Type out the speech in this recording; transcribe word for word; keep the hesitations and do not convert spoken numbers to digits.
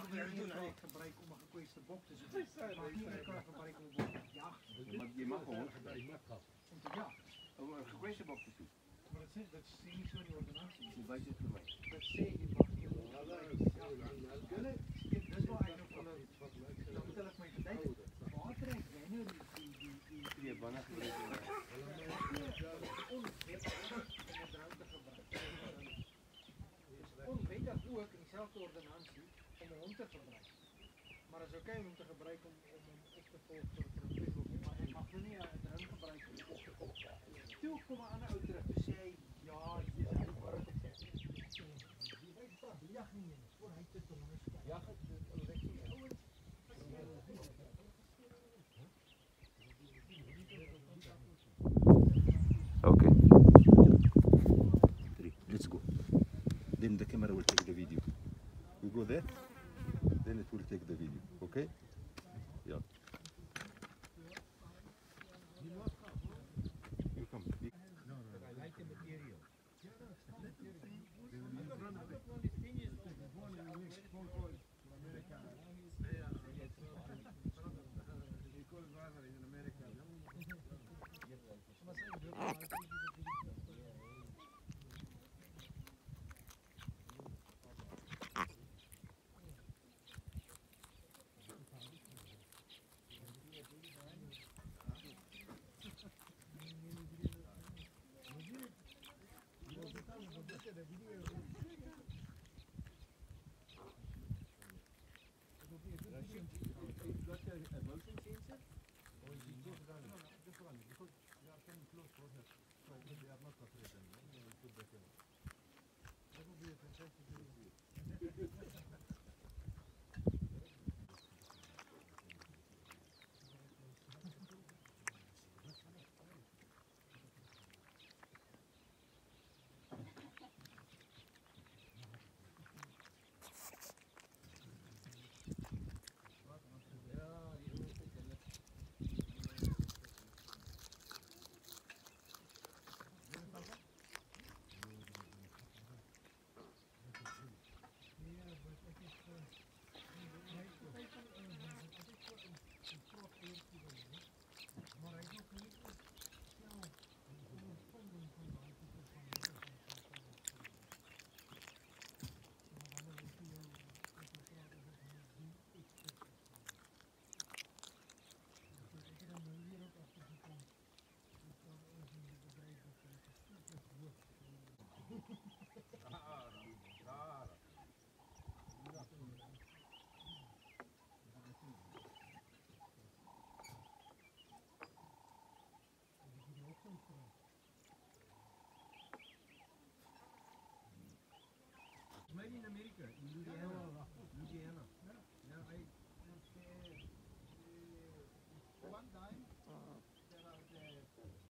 meer gebruik om een gekwetste bok te zoeken. Je mag niet meer gebruiken om een bok te jagen. Je mag gewoon Om te jagen. om een gekwetste bok te zoeken. Maar dat is, dat is niet zo in die ordonnantie. Hoe weet je het voor mij? Dat zeg je mag niet om te gebruiken. Jullie, dit is wel eigenlijk van een, dan moet ik mij verdenken. Water en wennen, die, die, die, die, Die bannen gebruiken. onwettig om een drank te gebruiken. Onwettig ook in diezelfde ordonnantie om een hond te gebruiken. Maar het is oké om te gebruiken om, om hem op te volgen voor het profiel. Maar ik mag er niet een drank gebruiken om op te volgen. Toen kwam een ander terug en zei, ja, hier is hij voor het opzetten. Hij staat de jacht niet in, voor hij te doen is. Ja, het is niet ouwens. Okay. Three. Let's go. Then the camera will take the video. We go there, then it will take the video. Okay? Yeah. You come. No, no, no. I like the material. Made in America, in